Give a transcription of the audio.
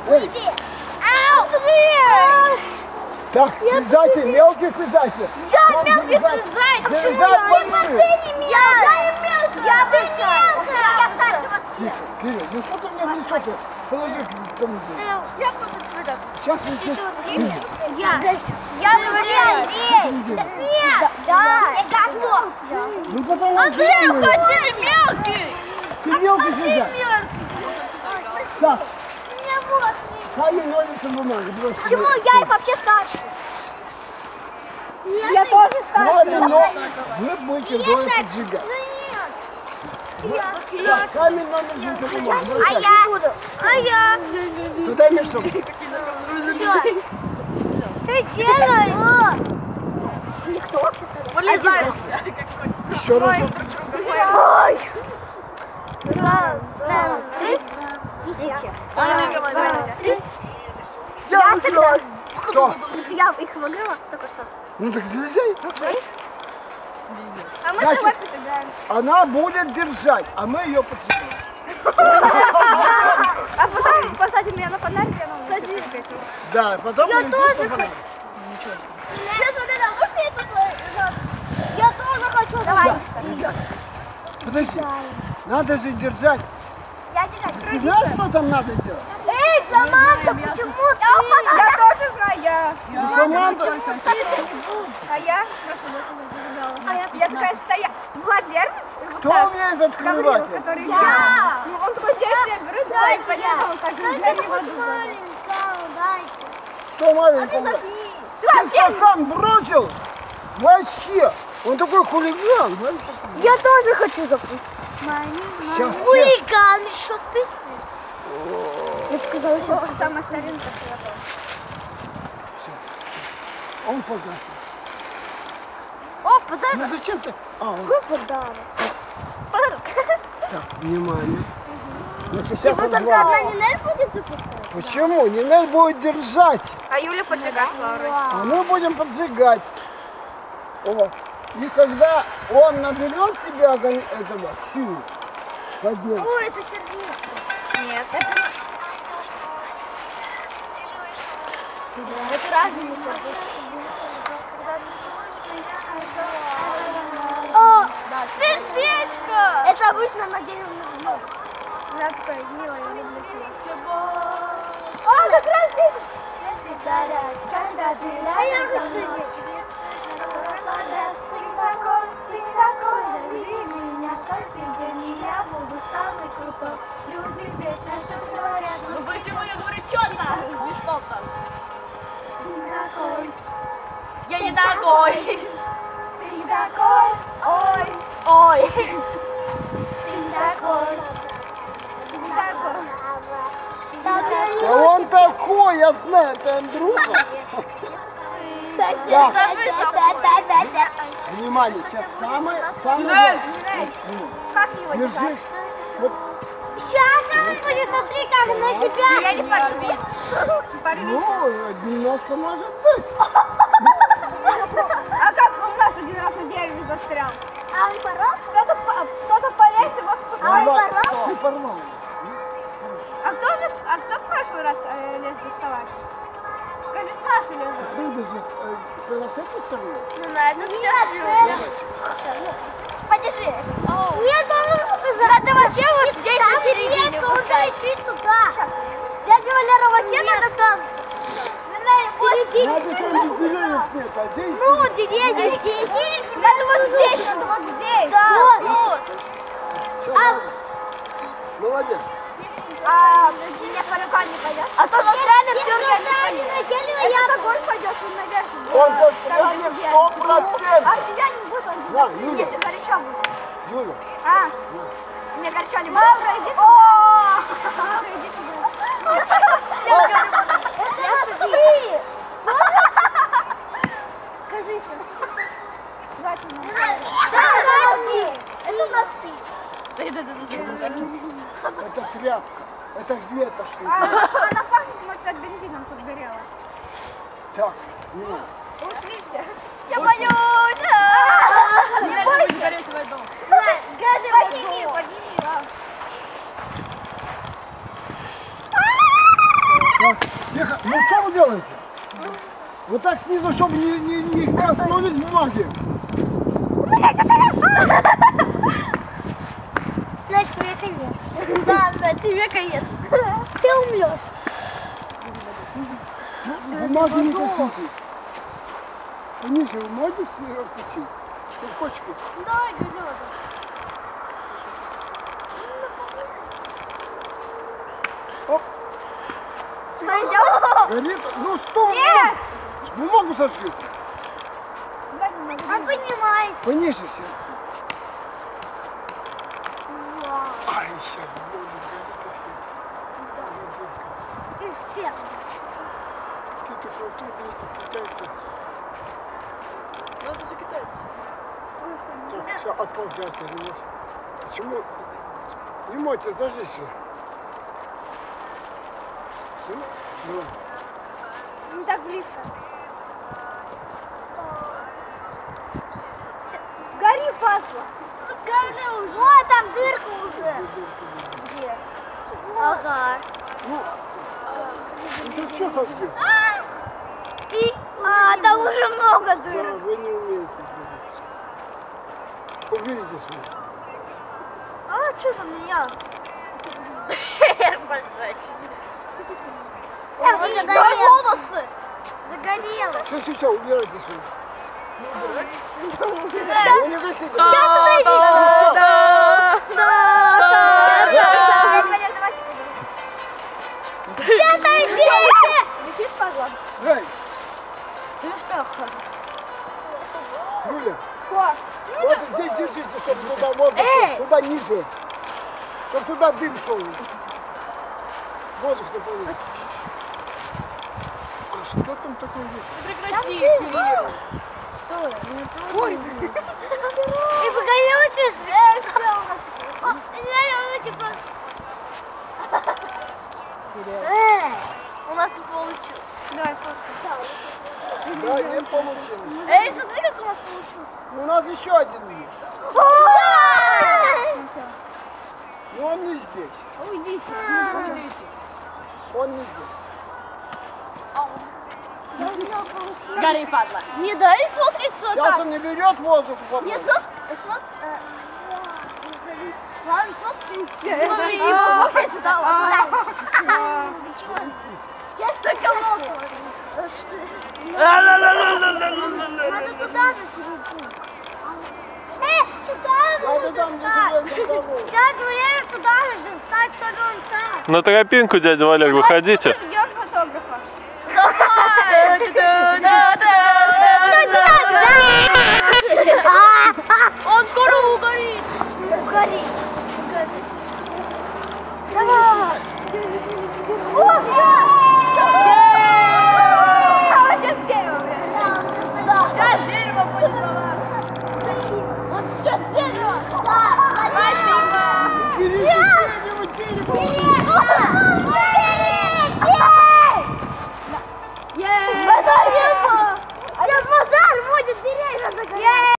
Иди. Ау, блин! Так, слезайте, мелкий слезайте. Да, мелкий слезайте. Завязать большие. Ты не мелкий. Я мелкая. Я старшего. Тихо, Кирилл, ну что ты мне в лицо-то? Положи к тому. Я буду цветок. Сейчас мы здесь. Я говорю, Андрей. Нет. Да. Я готов. Ну потому Андрей, хотели мелкий. ты мелкий слезай. Так, Мне вот. камень, ножницы, бумага. Почему я вообще старше? Я тоже Камень, но вы будете вдвоем поджигать. Так, камень, ножницы, бумага. А я? Туда мешок. Ты делаешь? Никто. Вылезай. Еще раз. Ой. Раз, два, три. Я выиграл. Кто? Я их выиграла только что. Ну так залезай. А мы с Значит, тобой побегаем. она будет держать, а мы ее подсыпаем. А потом посадим меня на фонарик, и она садись. Да, потом Я будем тоже просто фонарик. Можно я тут? Я тоже хочу. Давай. Подожди, надо же держать. Я держать. Ты знаешь, что там надо делать? Эй, Саманта, почему ты? Я тоже знаю. Ну, Саманта, А я? Я такая стояла. Владимир? кто умеет открывать? это? Который я. Он такой здесь, я беру, дай, понятно, он так же для него Кто маленького? Ты стакан бросил? Вообще, он такой хулиган. знаешь, такой. Я тоже хочу запустить. Сейчас, Хулиган, еще ты. Я сказала, что самая старинка. Он погасил. О, подарок. Ну зачем ты? Он. Подарок. Так, внимание. Значит, сейчас Его он только два. одна Нинель будет запускать? Почему? Нинель будет держать, А Юля поджигать с Лаурой. а мы будем поджигать. О. И когда он наберет себя этого силы, поднять. О, это сердечко. Нет. Это разные сердечки. О, сердечко! Это обычно на день много. Она такая милая, я люблю ее. О, как раз здесь! А я уже сердечко. Ну почему я говорю четко? Не что-то. Я не такой. Ой, Ой. ты такой. Да он такой, я знаю, это Андрюха. Внимание, сейчас самое важное. Как его Держись. Вот, Сейчас он будет, смотри, как на себя. Я не порвись. ну, немножко может быть. А как у нас один раз на дереве застрял? А он порвал? Кто-то полез и вот Давай, порвал? ты порвал. А кто в прошлый раз лез доставать? Скажи, Саша лез. Ты же ты на этой стороне? Ну, на этот Подержи. Я должен показать. Надо вообще вот здесь на середине поставить. Туда. Дядя Валера, вообще надо там. Надо там деревьев нет, а здесь... Ну, деревья здесь. Надо вот здесь, надо вот здесь. Да, вот. Молодец. Меня по рукам не пойдет. А то застряли в деревья. Я огонь пойдет, он наверх. Он застрянет 100%. А тебя не будет, он Да, будет. Юля. Мне же горячо будет. Юля, А? Мне горячо не будет. Маура, иди сюда. Маура, иди сюда. Это носки. Скажите. Давайте носки. Это носки. это тряпка. Это ветошь. Она пахнет, может, как бензином подгорела. Так, ну. Ушли все. Я боюсь. Не бойся. Гореть в воду. Подними. Ну что вы делаете? Вот так снизу, чтобы не коснулись бумаги. На тебе конец. Да, на тебе конец. Ты умрешь. Бумаги не коснулись. Пониже, вы можете опустить? Цепочки. Давай, Галёна. Оп. Горит. Ну что? Нет! Бумагу сожгли. Он понимает. Пониже все. Ай, сейчас будет горит И все. какие-то культурные китайцы. Ну это же китайцы. Так, все, отползайте. Почему? Не мойте, зажгите. Ну, Не так близко. Гори, папа. Гори уже. Вот там дырка уже. Где? Ага. ну, это что сожгли? Там уже много Да, дырок. вы не умеете делать. Уберите свой. А что там меня? Дай волосы. Загорело. Все, убирайте свой. Сейчас. Вы не гасите. Сейчас подойди. Все отойдите! Летит падла. Эй, Ну что? Юля, вот здесь держите, чтобы туда воздух шел, сюда ниже. Чтобы туда дым шел. Воздух не получится. А что там такое есть? Прекрати, Кирилл. Ой, и погорелся у нас получилось. Давай, Да, не получилось. эй, смотри, как у нас получилось. Ну, у нас еще один есть. Но он не здесь. Уйдите. Он не здесь. Гори, падла. Не дай смотрится Сейчас так. он не берет воздух. Нет, смотри. Ладно, смотри. Смотри, не получается, да? Почему? Сейчас только воздух. Надо туда засередину. Туда Надо нужно там, где встать. железный дорог. Дядя Валерий, туда нужно встать, чтобы он там. На тропинку, дядя Валер, выходите. Ждем фотографа. Он скоро угорит. Угорит. Давай. О, вот сейчас дерево. Да. Сейчас дерево будет. Вот сейчас дерево. Да. Уберите дерево, дерево.